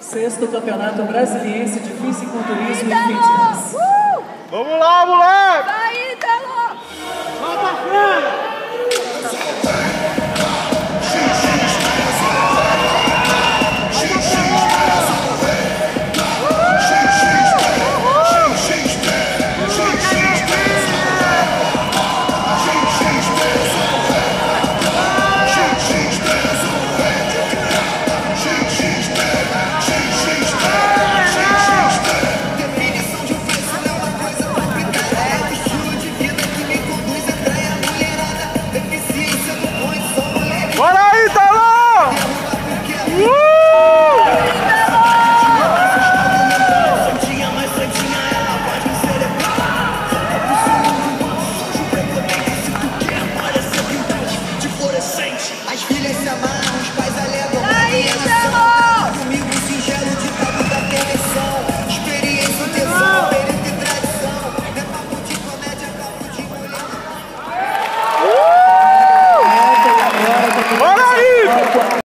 6º Campeonato Brasiliense de Fisiculturismo e Fitness. Vamos lá, moleque! Vai, Telo! Volta, Fran! Bora aí, Talão! As filhas se amarram, os pais alegam. Aí, Telo! Comigo, singelo ditado da perfeição. Experiência, tesão, perito e tradição. É papo de comédia, papo de mulher. Agora, Bora aí!